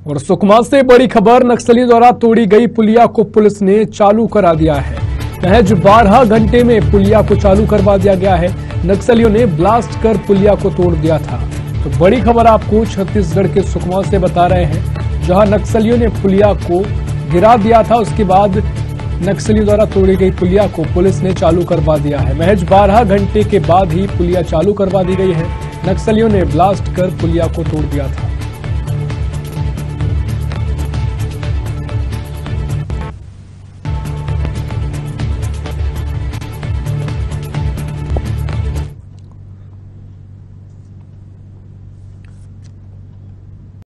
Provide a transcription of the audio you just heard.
और सुकमा से बड़ी खबर, नक्सलियों द्वारा तोड़ी गई पुलिया को पुलिस ने चालू करा दिया है। महज 12 घंटे में पुलिया को चालू करवा दिया गया है। नक्सलियों ने ब्लास्ट कर पुलिया को तोड़ दिया था। तो बड़ी खबर आपको छत्तीसगढ़ के सुकमा से बता रहे हैं, जहां नक्सलियों ने पुलिया को गिरा दिया था। उसके बाद नक्सलियों द्वारा तोड़ी गई पुलिया को पुलिस ने चालू करवा दिया है। महज 12 घंटे के बाद ही पुलिया चालू करवा दी गई है। नक्सलियों ने ब्लास्ट कर पुलिया को तोड़ दिया था।